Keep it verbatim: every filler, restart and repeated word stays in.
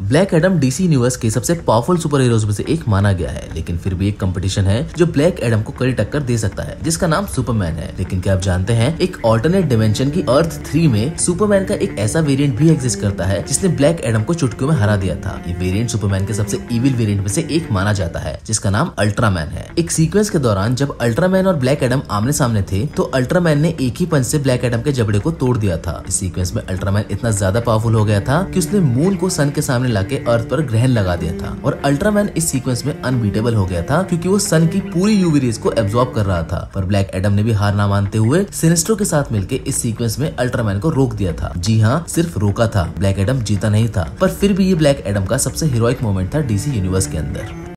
Black Adam DC universe के सबसे powerful super heroes में से एक माना गया है, लेकिन फिर भी एक कंपटीशन है जो ब्लैक एडम को कड़ी टक्कर दे सकता है, जिसका नाम सुपरमैन है। लेकिन क्या आप जानते हैं, एक ऑल्टरनेट डिमेंशन की अर्थ थ्री में सुपरमैन का एक ऐसा वेरिएंट भी एग्जिस्ट करता है जिसने ब्लैक एडम को चुटकियों में हरा दिया था। ये वेरिएंट सुपरमैन के सबसे इविल वेरिएंट में से एक माना जाता है, जिसका नाम अल्ट्रामैन है। एक सीक्वेंस के दौरान जब अल्ट्रामैन और ब्लैक एडम आमने सामने थे, तो अल्ट्रामैन ने एक ही पंच से ब्लैक एडम के जबड़े को तोड़ दिया था। इस सीक्वेंस में अल्ट्रामैन इतना ज्यादा पावरफुल हो गया था कि उसने मून को सन के सामने लाके अर्थ पर ग्रहण लगा दिया था, और अल्ट्रामैन इस सीक्वेंस में अनबीटेबल हो गया था क्योंकि वो सन की पूरी यूवी रेज को एब्जॉर्ब कर रहा था। पर ब्लैक एडम ने भी हार ना मानते हुए सिनेस्ट्रो के साथ मिलकर इस सीक्वेंस में अल्ट्रामैन को रोक दिया था। जी हाँ, सिर्फ रोका था, ब्लैक एडम जीता नहीं था। पर फिर भी ये ब्लैक एडम का सबसे हीरोइक मोमेंट था डीसी यूनिवर्स के अंदर।